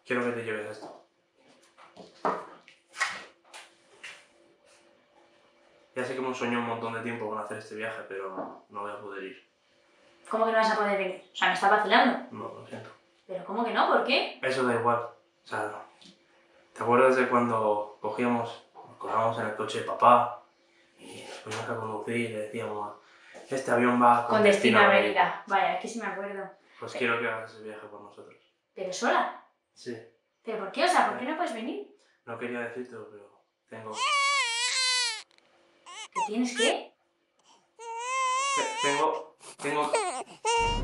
Quiero que te lleves esto. Ya sé que hemos soñado un montón de tiempo con hacer este viaje, pero no voy a poder ir. ¿Cómo que no vas a poder venir? O sea, ¿me estás vacilando? No, lo siento. ¿Pero cómo que no? ¿Por qué? Eso da igual. O sea, ¿te acuerdas de cuando nos colábamos en el coche de papá y nos poníamos a conducir y le decíamos, este avión va Con destino a América. Vaya, es que sí me acuerdo. Pues quiero que hagas ese viaje por nosotros. ¿Pero sola? Sí. ¿Pero por qué? O sea, ¿por qué no puedes venir? No quería decírtelo, pero tengo... ¿Que tienes qué? Tengo...